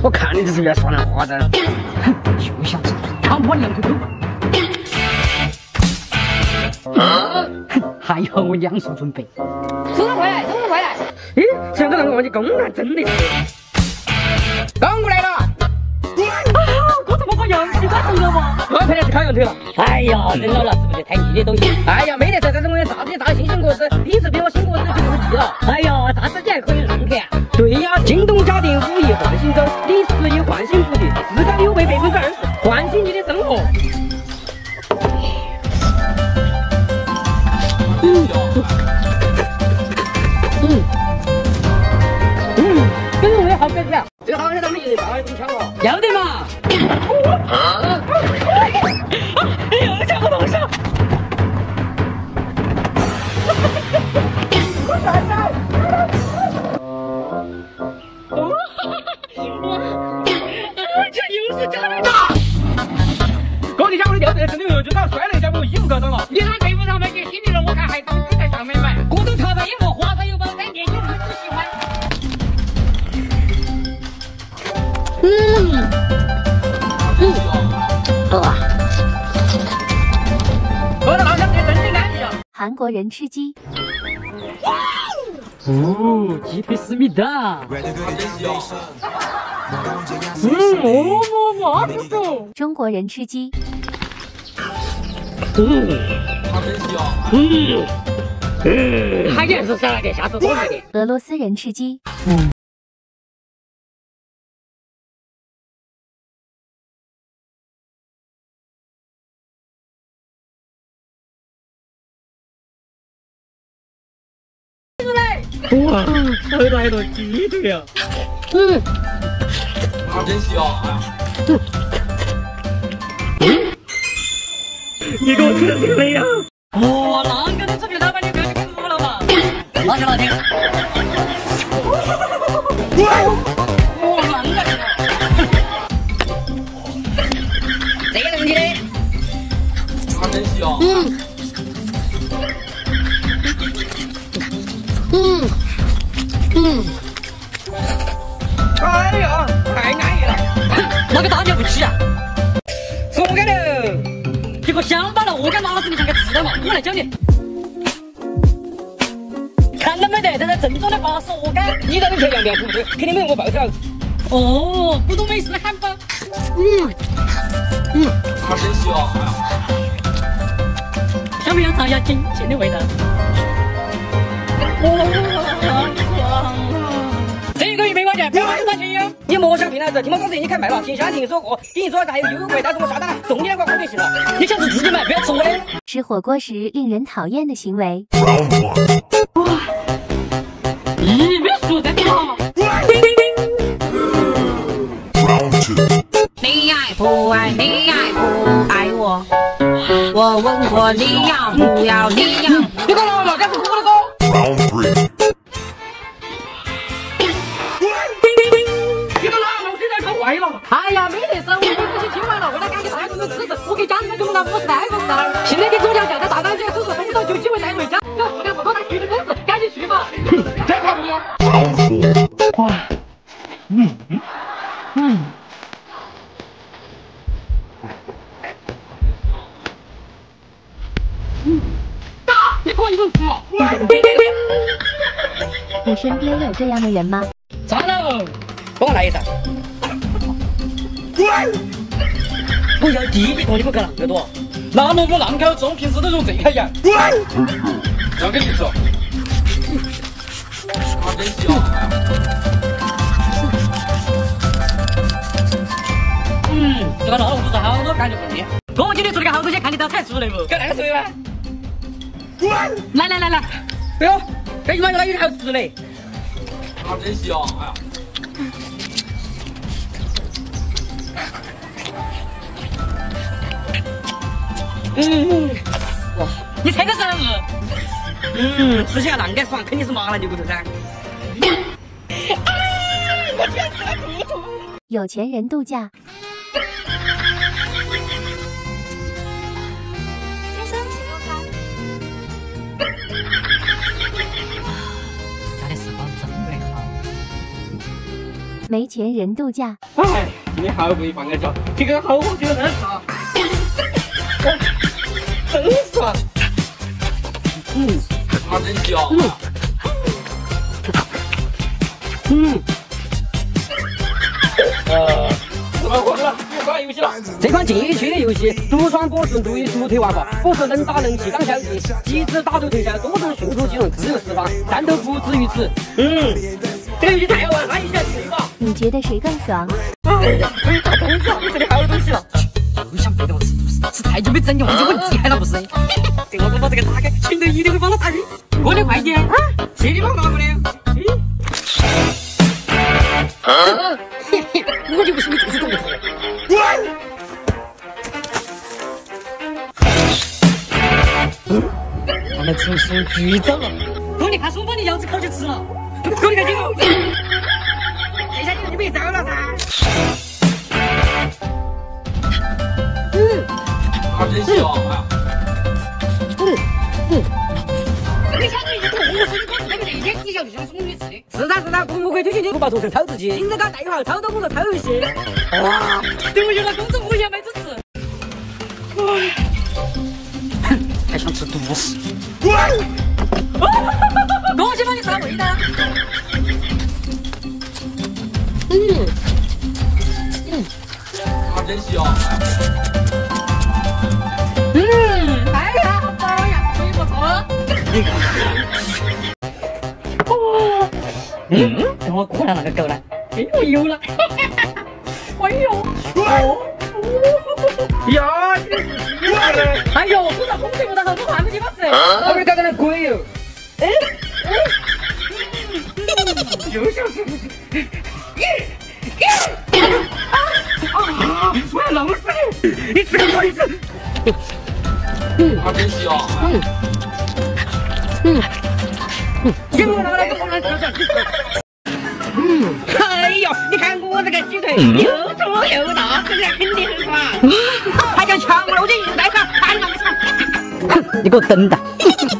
我看你这是在说人话的，就想看我两头狗。还好我两手准备。 速度快来，速度快来！ 咦，这个让我忘记公了，真的是。公过来了。 我怎么把羊皮干成了吗？ 我肯定是烤羊腿了。 哎呀，真老了，是不是太腻的东西？ 哎呀，没得事，这是我的啥子大新鲜果子，你是比我新果子就不记了。 哎呀，啥时间还可以认可呀？ 对呀，京东家电5亿焕新周，你10亿焕新福利，至高优惠20%，焕新你的生活。 这个味好感觉。 这好像咱们一人8中枪了。 要得嘛！哎呀，这个东西！这又是假的！ 哥，你家我的吊带真的又就打摔了一下，我衣服搞脏了。 你拿队服上面给新的人，我看还当真在上面买。锅都调上以后，花上油包，3件就很不喜欢。 喝的好像是真的安逸啊。 韩国人吃鸡。 哦，鸡腿思密达。 中国人吃鸡。 他也是少了点，下次多来点。 俄罗斯人吃鸡。 哇，好大一坨鸡腿啊！ 真香啊！ 你给我吃的这个呀？ 哦，那个的这边老板你不要去跟我了嘛？拿去拿去。我啷个去了？这个东西呢？ 真香！ 哎呀，太安逸了！ 那个大家不起啊！ 说干了， 结果想到了，我敢拿着你像个吃的嘛？我来教你。看到没得？这是正宗的巴适鹅肝。 你在这漂亮点，不对，肯定没有我爆炒。 哦，不懂美式汉堡。 真香！ 想不想尝一下金钱的味道？这个100块钱，不要买多少钱哟！ 你莫想骗老子，听我说这你开卖了，听香听说过，听你说还有优惠，到时候我刷单了，送你2块就行了。 你下次自己买，不要送我的。 吃火锅时令人讨厌的行为。 咦，别说这个好。你爱不爱？你爱不爱我？我问过你要不要？你要？ 你给我拿了，这是我的歌。 Round 3. 你给我拿了，我现在搞坏了。 哎呀，没得事，我自己听完了，为了赶紧带回去吃食，我给家里面用了，我是带回去了。现在给左家叫在大单姐，手说动手就机会带回家，要不干不多大去的公司，赶紧去吧。 再跑不了。 Round 4. 哇， 你给我一个火！ 你身边有这样的人吗？ 糟了，帮我来一下。我要第一个，你们搞那么多？ 那么我浪口中，平时都用这个呀。这个意思。真香！ 这个老龙就是好多感觉不腻。我今天做了个好东西，看你到菜出来不？ 搞那个水吗？ 来， 哎呦，这一碗有点好吃嘞。 真香！哎呀， 哇， 你猜个啥子？ 吃起来啷个爽，肯定是麻辣牛骨头噻。我天，吃了兔兔。 有钱人度假。 家的时光真美好。 没钱人度假。 哎，今天好不容易放个假，这个好久的事啊，真爽。 他真香。 我混了，不玩游戏了。这款禁欲区的游戏，独闯波顺，独与独腿玩法，不是能打能气当小弟，极致打斗特效，多种迅速技能自由释放，战斗不止于此。这个游戏太好玩，欢迎下去吧。 你觉得谁更爽？ 哎呀，终于打工资了，这里好东西了。 又想背着我吃太久没整，忘记我厉害了不是？ 等我把这个打开，群头一定会帮他打晕。 过来快点！ 谁的帮拿过来？ 我就不信你这次都不投。 他们出手巨早了， 我你看书把你腰子烤就吃了。 给我看镜头。这下你就没招了噻。 他真香啊！ 你想你一头我说你搞这个那天底下就想送你吃。 是噻，公布可以推荐你不把做成超自己，今日搞代号超多工作超游戏。 哇，对我有了公主无言没支持。 还想吃独食？ 我先帮你插味的。 他真香。 哎呀，好饱呀，可以不错。 等我过来那个狗呢？哎呦，有了！ 哎呦， 呀， 哎呦，我在红水不到好多换个地方吃。 我没搞到那鬼哟！又想吃。我要弄死你！你吃我一次。 他真香。 给我拿来个红蓝吃的。哎呦，你看我这个鸡腿又粗又大，这个肯定很爽。还叫强了，我就硬带上，还能吃。你给我等着。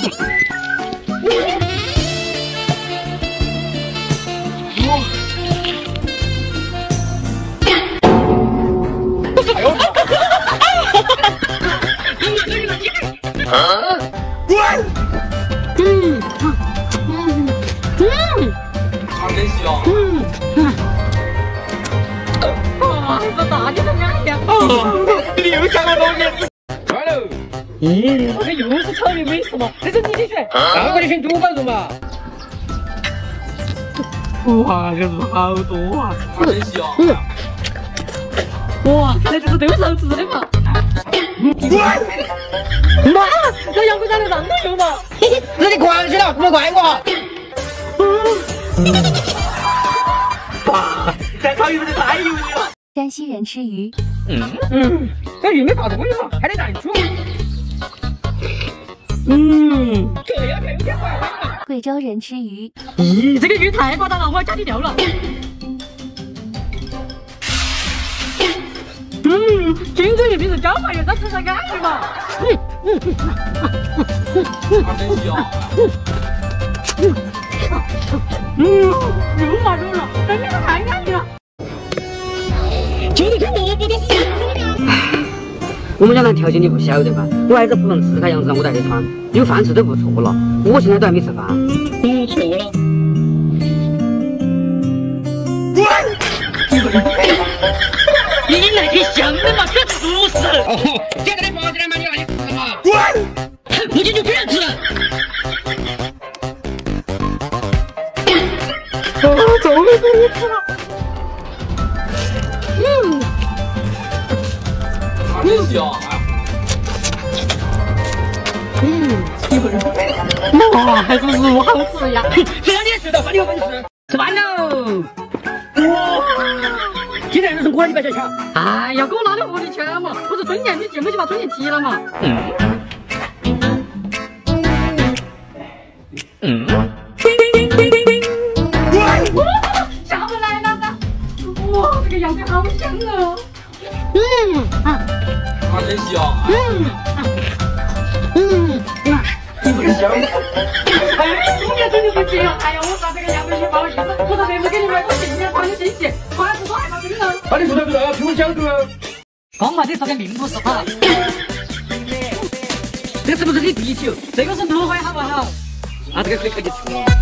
他真香。 这大就跟两样。 你又抢我东西。快喽！咦，这个又是草莓美食嘛？这是你的选，那我的选猪宝肉嘛。哇，这肉好多啊！ 他真香。 哇，这就是对上吃的嘛。妈，这羊羔长得让我用嘛？ 那你狂去了，不怪我。哇，这烤鱼不是太油腻了。 山西人吃鱼。 这鱼没法多用嘛，还得淡出。这要有点坏了。 贵州人吃鱼。 咦，这个鱼太大了，我要加底料了。金嘴鱼平时交朋友，咱吃上安逸嘛。 他真香。 肉嘛肉了，真的是太安逸了。就这个萝卜都是生的。 我们家那条件你不晓得吧？我儿子不能吃个样子，我都还得穿，有饭吃都不错了。我现在都还没吃饭。 不错了。你那个香的嘛，可不是。 哦，现在的包子来嘛，你拿去吃嘛。 不进就不要吃。 终于可以吃了。 他真香。 哇，还是肉好吃呀！ 谁让你吃的？饭你有本事，吃饭喽！哇，今天是过来你不要抢。 哎呀，给我拿点活力枪嘛！不是春节没进，我就把春节踢了嘛。下不来了噻！哇，这个羊腿好香哦！ 他真香。 这个香。哎，今年真的不急了！哎呀，我把这个羊腿去包一次，我说妹妹给你买个新的东西。 信息，我还是说害怕真的。 那你说的不对，听我讲的。 光嘛，你说的并不是哈。这个是不是你地球？这个是芦荟，好不好？啊，这个可以吃。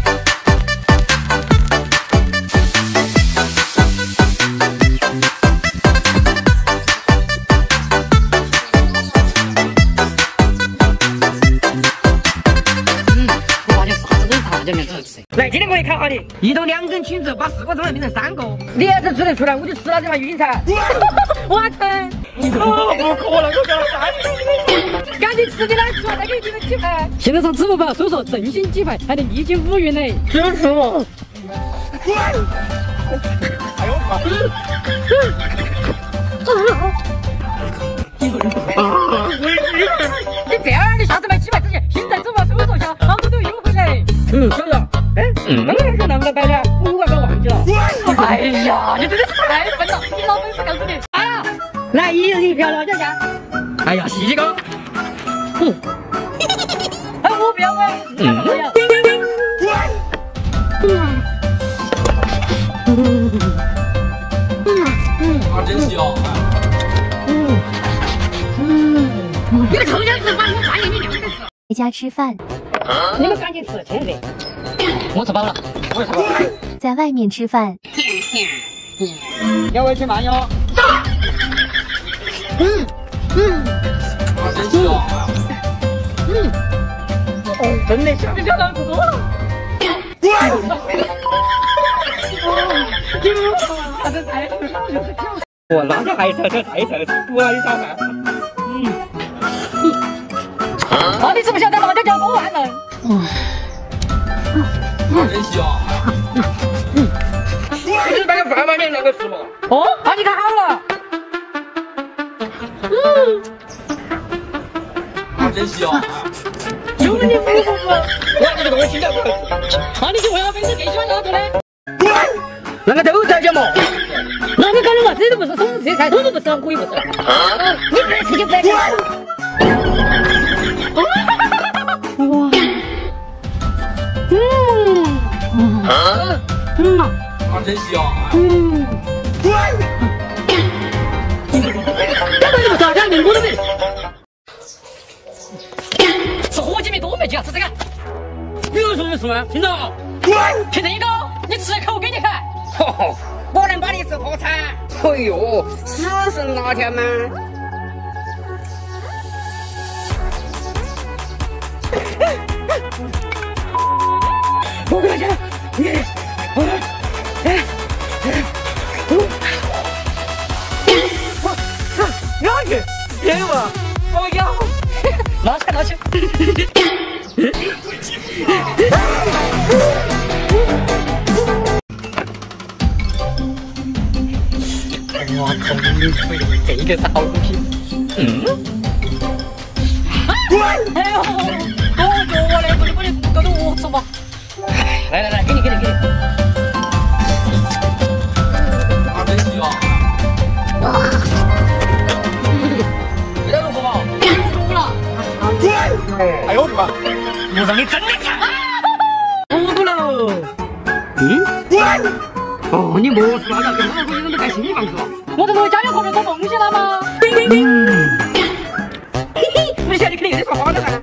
来，今天我也考考你，一到2根裙子把4个钟头变成3个，你要是吃得出来，我就吃了这盘晕菜。我猜， 不可能，我讲了3个。 赶紧吃点来吃完再给你点鸡排。现在上支付宝搜索振兴鸡排，还能立减5元呢。 就是我。哎呦我靠！ 你这样，你下次买鸡排之前，先在支付宝搜索下，好多都有优惠嘞。小子，哎，刚刚还说能不能摆呢？5块忘记了。哎呀，你真的太笨了！你老本事告诉你。哎呀，来1人1票辣椒酱。哎呀，西哥。哎，我不要，我要。 真香。 你个臭小子，把我饭给你2个吃。 在家吃饭， 你们赶紧吃，真的。我吃饱了，我也吃饱了。 在外面吃饭， 2位请慢哟。 真香。 真的香，你不要让吃多了。我辣椒还是要太菜的，不爱烧饭。啊，你知不晓得辣椒酱多万能？ 真香。你是摆个饭碗面2个吃嘛？ 哦，啊，你看好了。 真香。 就你不？ 我这个东西听起来不好吃。 啊，你就为了本身更喜欢哪个呢？那个都在讲嘛。那你搞的嘛，这都不是送这菜，都不是，我也不是。你不爱吃就不爱吃。哇， 真香。 干嘛你不吃？干连我都没。吃火鸡面多没劲啊！吃这个。你有说没说啊？听到？听这个，你吃口给你看。 我能把你吃破产？哎呦，死神哪天吗？我跟他讲， 要去，别嘛，我要，拿去。我靠，你这个是好东西。哎呦，多着我嘞，不能搞得我吃嘛。来，给你。 真香。味道如何嘛？ 中了。 哎呦我的妈！ 我让你真的看。不喽。哦，你莫吃辣椒，跟我回去都盖新房子了。我这不是家里后面做东西了吗？你现在肯定又得说话了噻。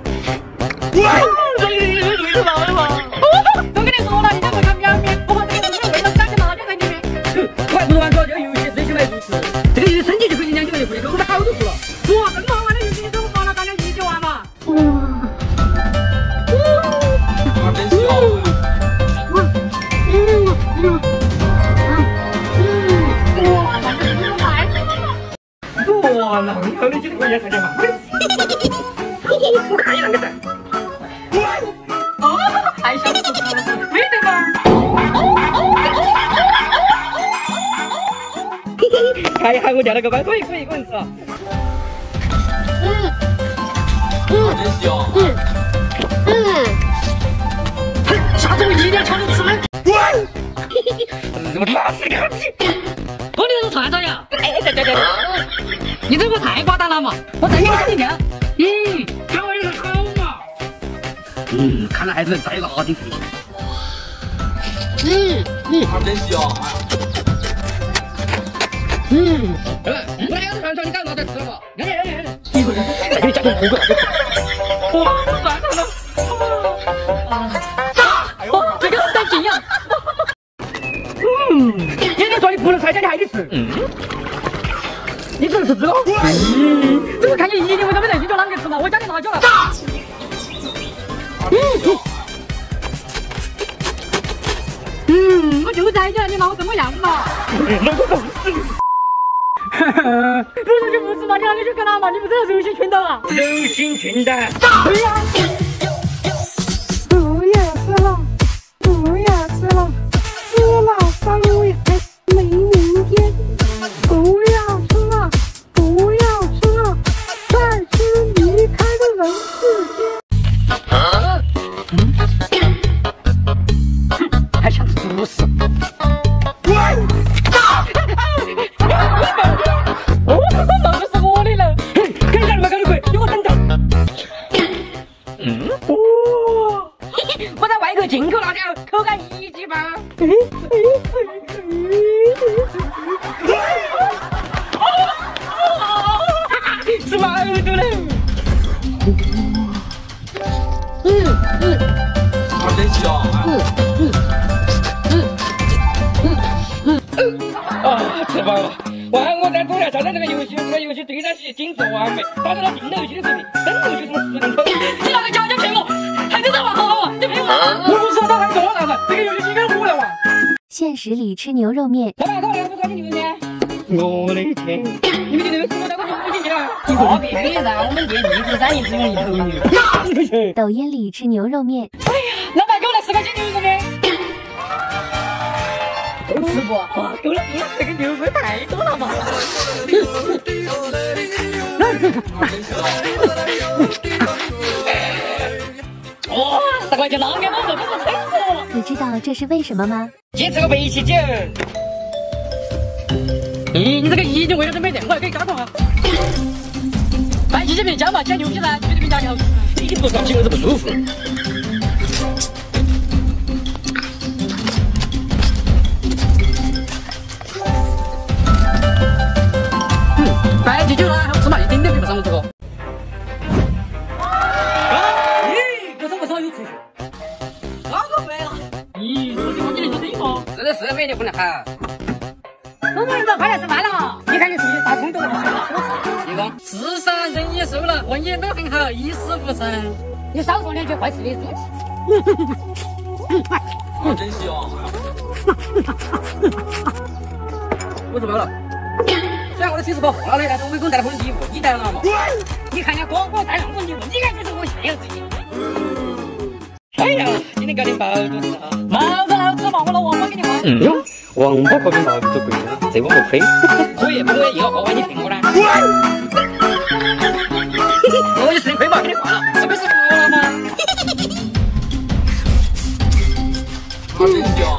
你是哪的嘛？都跟你说了，你才不看表面，我这个是为了加点辣椒在里面。我还不玩这个游戏，最起码如此。这个游戏升级就可以2级就可以，我们好多次了。哇，这么好玩的游戏，你怎么玩了？大家一起玩嘛。 真香。 哇，那你后面几个也才叫嘛？我看你那个噻。哦，还想吃是不是？没得嘛。看一下我叫那个吧，可以，一个人吃。 真香。 下次我一定要抢着吃吗？我哪是个鸡？我你是串串呀？哎，对。你这个太夸张了嘛！我再给你讲一遍。给我一个好嘛！看来还是再辣点才行。 真香。 我要是传你搞老在吃了，一会儿再给你加点火锅。 哇，酸疼了。这个是带劲呀！ 今天说你不能拆家，你还得吃。你只能吃这个。 这个看你一定会准备的，你就啷个吃嘛？我加点辣椒了。我就在这，你拿我怎么样嘛？不是就不是嘛？你啷个去干哪嘛？你不知道柔性群岛啊？ 柔性群岛。 对呀。不要吃了，不要吃了，吃了3位还没明天。不要吃了，不要吃了，再吃离开的人世间。 还想吃猪食？ 那个是我的了。 跟上你们搞得鬼，给我等着。我在外国进口辣椒，口感一级棒。吃毛肚了。 真香。 吃饱了。哇！我在主要上的这个游戏，这个游戏对战系紧凑完美，达到了定了游戏的水平，登录就从10人口。 你那个家骗我，还得再玩好好玩，你骗我！ 不是他还说啥子？这个游戏应该我来玩。 现实里吃牛肉面， 老板，2块钱牛肉面。我的天！你们店那个10块钱5斤啊？那必须噻，我们店1只3，只用1头牛。 抖音里吃牛肉面， 老板给我来10块钱牛肉面。 都吃不？ 哇，够了，这个牛肉太多了嘛！哇，10块钱啷个都这么撑死？ 你知道这是为什么吗？ 先吃个白喜酒。 你这个一定为了准备的，我还可以加糖啊！白喜酒别加嘛，加牛皮噻，绝对比加的好吃。 你不双喜我是不舒服。 白喜酒呢好吃嘛，一丁点比不上我这个。不少有出息。哪个回来了？咦，这地方你能做生意吗？ 这是美的不能好。 我们要快来吃饭了，你看你是不是打工都不吃了？ 你说是噻，人也瘦了，婚也没很好，一事无成。你少说2句坏事的俗气。 真香。 我吃饱了。虽然我的腿是保护了的，但是我给我带了份礼物，你带了嘛？ 你看人家光光带了份礼物，你看就是我羡慕自己。 哎呀，今天搞点毛肚吃啊！ 毛肚好吃嘛，我拿王八给你换。 哟，王八可比毛肚贵了，这我不亏。可以，帮我1个货，万你骗我呢？我就吃点亏嘛，给你换了，是不是服了吗？ 真香。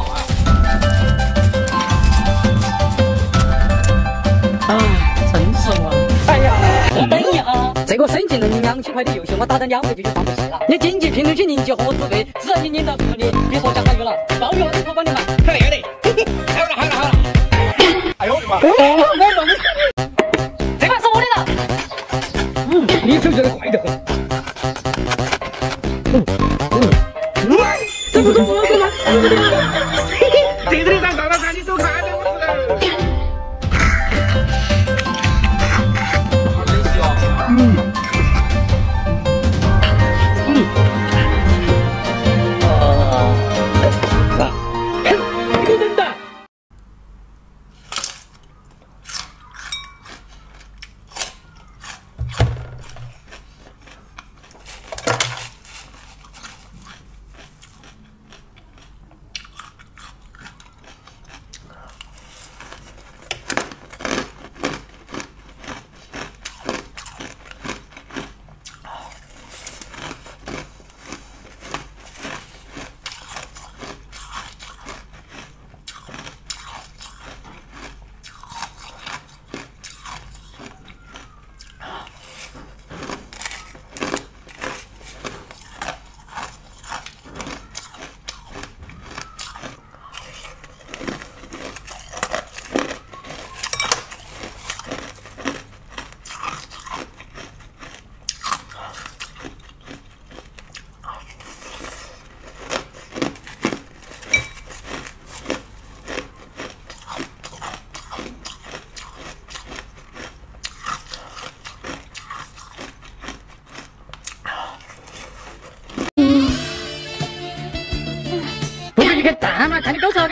真是我。哎呀，等一下，这个升级能2000块的游戏，我打到2倍就上不去了。你经济评论区凝集合资队，只要你领到图你，别说下大雨了，暴雨了都不帮你买。 好嘞，好了。 哎呦我的妈！ 这盘是我的了。 你手觉得快得很。 这不是我的吗？ 这里上了看，你都看着我了。 真香。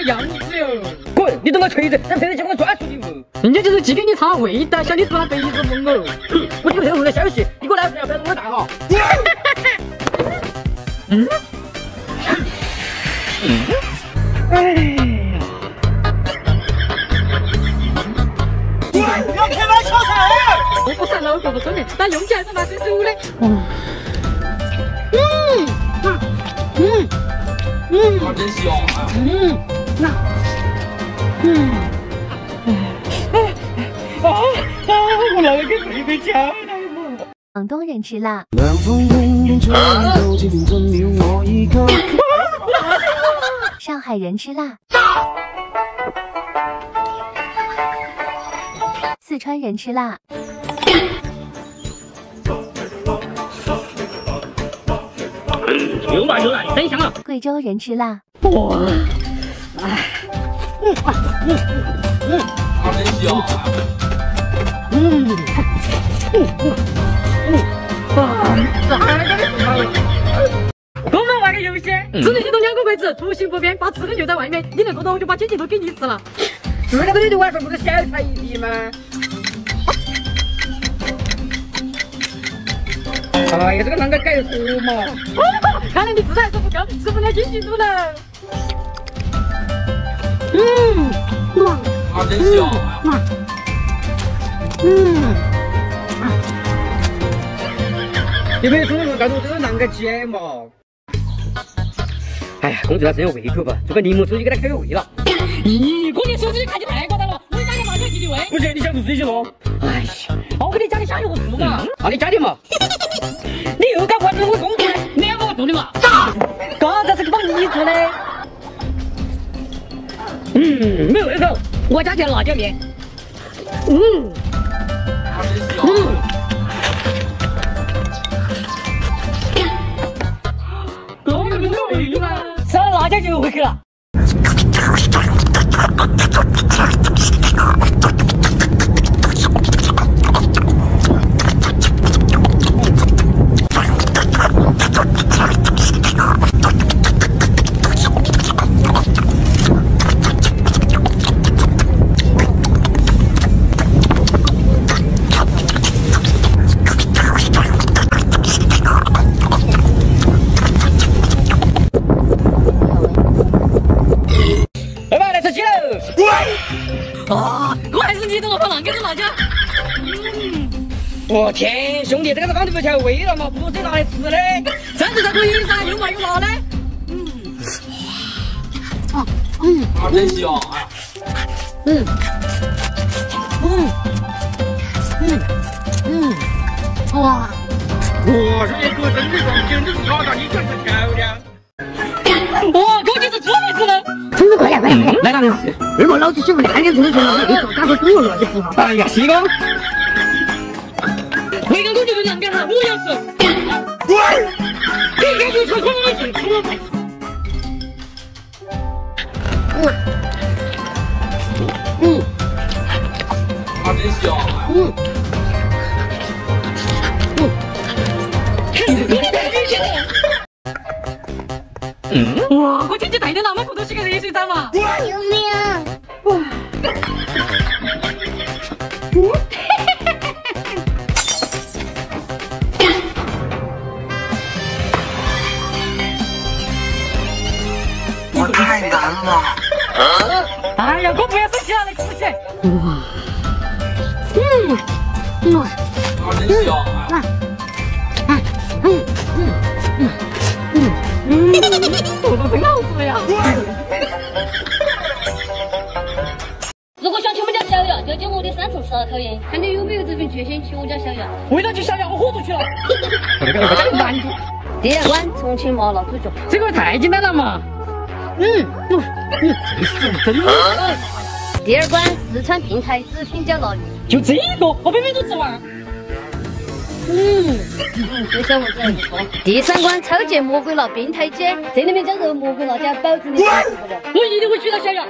样子哟。 滚！你等我锤子，让锤子将我抓出去不？ 人家就是寄给你查味道，想你突然背一个梦哦。 我听后的消息，你给我来不要弄我大哈。哎呀！ 要开玩笑噻！ 我不算老手不聪明，但用起来是蛮顺手的。 好真香啊！ 我那个给妹妹抢来嘛。 广东人吃辣， 凉風輕輕吹到，似甜進了我衣襟。 上海人吃辣，四川人吃辣， 有辣有辣，真香啊！ 贵州人吃辣， 好真香啊！ 我们玩个游戏，只能移动2个柜子，图形不变，把4个留在外面。你能做到，我就把奖金都给你吃了。 4个队的晚上不是小菜一碟吗？哎呀，这个啷个改活嘛？ 看来你自还是不够，吃不了金鸡肚了。 好真香啊！ 有没有猪肉告诉我这是啷个解嘛？哎呀，公子他真有胃口吧？做个柠檬手机给他开胃了。 咦，过年手指看起太夸张了，我打点麻将提提味。 不是，你想做自己弄？哎呀，我给你加点香油和醋嘛。啊，你加点嘛。你又搞坏了我工作， 你要我做的嘛？ 刚才是帮你做的。没胃口。 我加点辣椒面。 好真香！ 公子没有胃口吗？ 吃了辣椒就有胃口了。 我还是你懂我放啷个子辣椒。 我天，兄弟，这个是帮你不调味了嘛？不如这拿来吃的。 上次才可以噻，又麻又辣的。 好真香啊！ 哇！ 我说你哥真的光凭这是高大，你真是漂亮。 哇，估计是猪鼻子了。 虫子快点，来大人，二毛老子媳妇2点钟就了，你说赶快煮肉了，你不好。哎呀，西哥， 回刚公就是啷个哈，我要吃。你赶紧吃，快点去，吃了快。 好真香啊！ 哇，我天天带的那么多是个热水澡嘛！ 救命！ 我太难了。 哎呀，我不要生气了，来吃起来。 好真香啊！ 豆豆真好吃呀！ 如果想去我们家小杨，就叫我的3重12口音，看你有没有这份决心去我家小杨。 为了去小杨，我豁出去了。 难度。 第2关重庆麻辣猪脚， 这个太简单了嘛！ 第2关四川平台紫青椒辣鱼， 就这个，我每都吃完。 这小伙子还不错。第3关超级魔鬼辣冰台鸡，这里面加入魔鬼辣椒，保证你吃不了。 我一定会娶到小杨。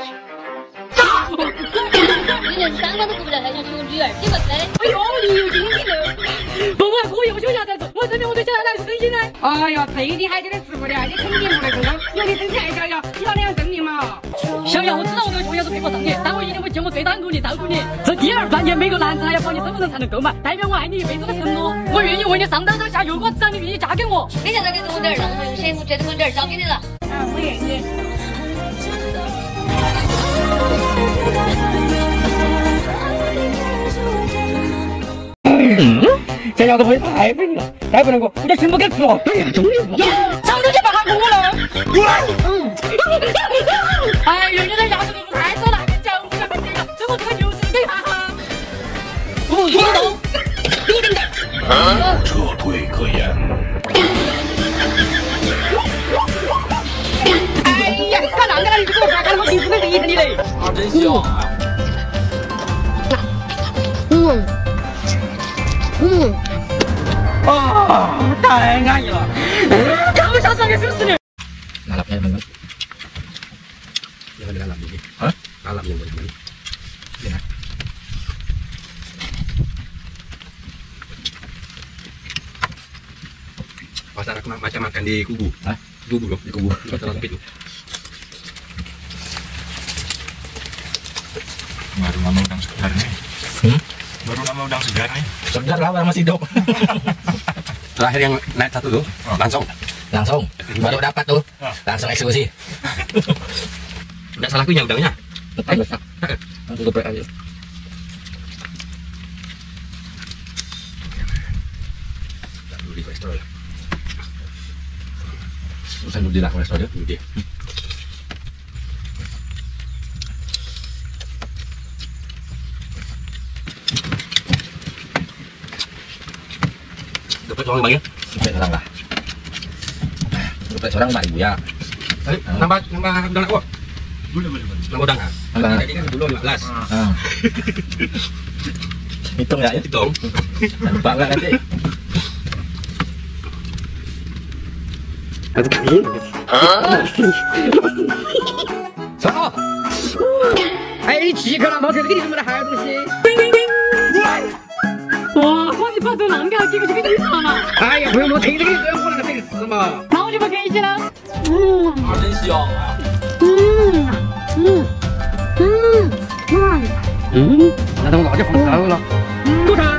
你连3关都过不了，还想娶我女儿，你不是？ 哎呦，你有精神了！不，我又想下崽子，我证明我对小杨还是真心的。 哎呀，这一点海鲜都吃不了，你肯定不能成功。有你生气爱小杨，你拿2样证明嘛？ 小杨，我知道我这个穷样子配不上你，但我一定会尽我最大努力照顾你。这第二赚钱，每个男人还要保你身份证才能购买，代表我爱你一辈子的承诺。我愿意为你上刀山下油锅，只要你愿意嫁给我。 你现在给我点儿浪费用些，我绝对把点儿交给你了。 我愿意。 这丫头会太美了，再不能够，你这全部给吃了。哎呀，终于不。 上头就把他过了。哎呦，你这丫头都太说了，还教不了这个，这我这个就是给哈哈。不运动，有点点。 撤退可言。 哎呀，干哪个？你给我看看我平时的厉害你嘞。 啊，真香。 啊，太安逸了。 看不下上个就是你。 拿lapnya teman-teman. Jangan dengan lap ini. Hah? Lap yang teman-teman. Ya. Pasar aku macam makan di kubu. Hah? Kubu loh, di kubu. Pasar itu. Baru nama udang segar nih. Baru nama udang segar nih. Segar lah orang masih hidup. Terakhir yang naik satu tuh, langsung baru dapat tuh, langsung eksekusi. Nggak salah punya udangnya. Betul. Langsung geprek aja. Dulu di kolesterol. Susah dulu di kolesterol dia, dulu dia. Dapat uang banyak? Dapat orang lah. Dapat seorang 5.000 ya. Nambah udang aku. Nambah udang kan? Jadi kan dulu 15. Hitung ya? Hitung. Lupa nggak nanti? 走。哎，饥渴了，毛哥给你准备了好东西。 哇，我你把这浪给给过去给你尝嘛。 哎呀，不用，我听着给你这样过来这个事嘛。 那我就不客气了。 啊，真香。 那等我辣椒放烧了。多长？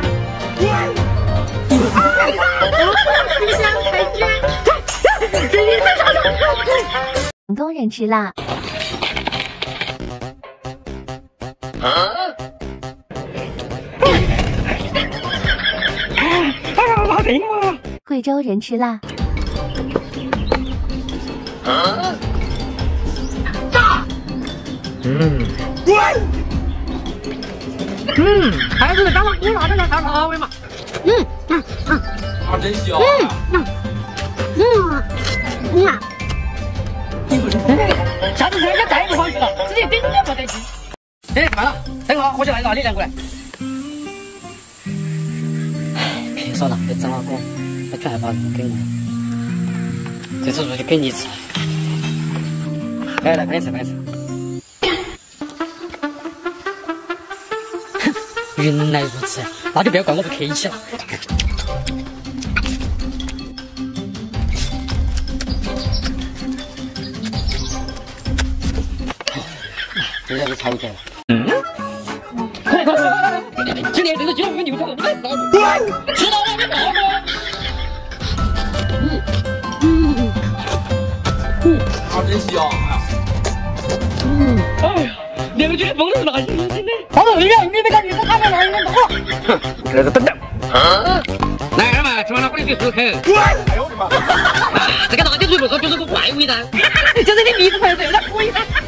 广东人吃辣。 好听吗？ 贵州人吃辣。 还是刚刚不辣的那啥味嘛。 啊，真香。 下次人家再不好去了，直接顶都不得劲。 哎，看了，等会儿我就来拿你两过来。 别说了，别整老公，我就害怕给我。这次出去给你吃。 来，拍一次。 原来如此，那就不要怪我不客气了。 现在是炒菜了。 快！今天这个鸡肉跟牛肠，你们知道不？知道了，你知道吗？ 啊，真香。 哎呀，两个鸡的风都是哪些的？好了，你没看你这看到哪里人多了？ 这是等等。来人嘛，吃完了回去漱口。 哎呦我的妈！ 这个辣椒水不错，就是个怪味道。就是你鼻子朋友有点贵。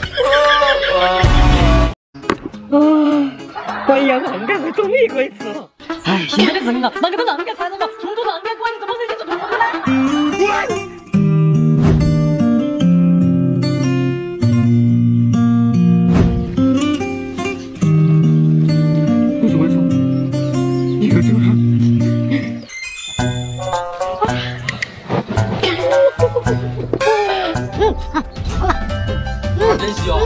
哎呀，啷个会终于可以吃了。 哎，现在的人啊，啷个都啷个才了嘛，冲突啷个管你怎么人家就多了。 你怎么说？你可这么啊，真香。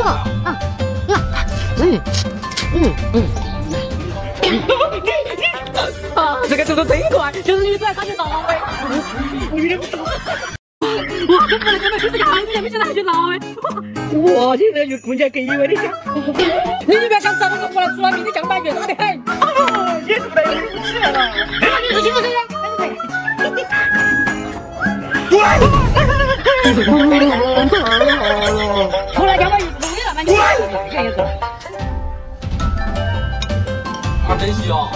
啊，这个速度真快，就是女子还感觉到位。 我有点不懂。 哇，这不能根本就是个好子，没想到还去闹哎！ 我现在有空间给一位的想， 你不要想找我过来出了名的酱板，越大的很。 也是没有起来了。 你是媳妇谁呀？出来酱板又不容易了，那你看一个。 啊，真是啊！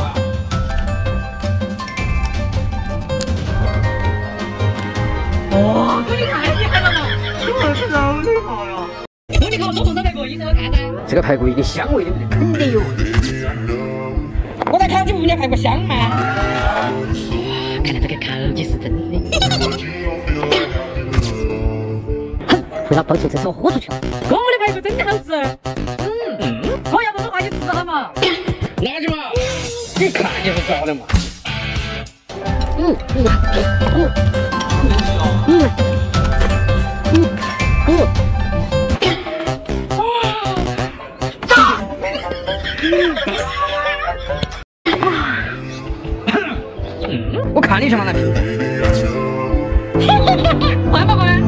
哇，这你太厉害了嘛！ 是老厉害呀！ 我你看我手头上排骨，一直我看噻。 这个排骨一定香味对不对？肯定有。 我在烤鸡屋里排骨香吗？看来这个烤鸡是真的。 回到抱歉，这是我豁出去了。 我的排骨真的好吃。我要不的话你吃了嘛？ 拿去嘛！你看就是搞的嘛。我看你什么那苹果？ 快不快？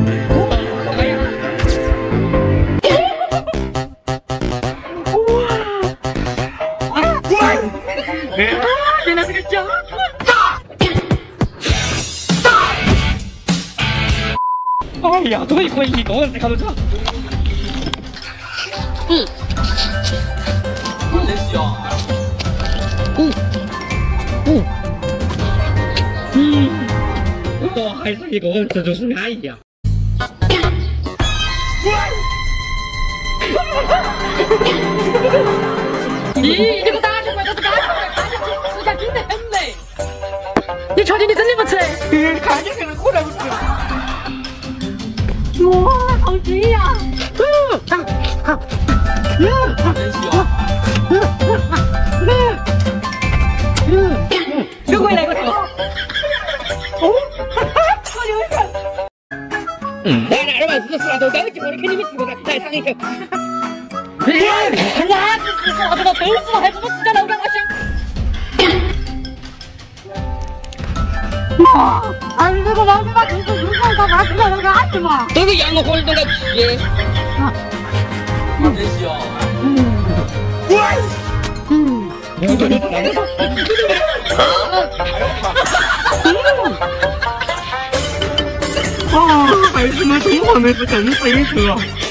原来是个饺子。 哎呀，终于可以一个人在烤肉吃了。 真是啊！ 我还是一个人吃就是安逸呀。 咦，你个打起怪都是打起怪，看起吃下精得很嘞。你确定你真的不吃？ 看起来可能不吃。 哇，好鸡呀！ 真是啊！ 又回来个头。 来2万40了，都高级货的肯定没吃过的，来尝一口。 那是啥子了？都是了，还不如自家老干妈香。哇，这个老干妈就是日常干嘛吃了那个安子嘛？ 这个羊肉火的都在皮。 真是啊！ 孩子们中华妹子更是一颗。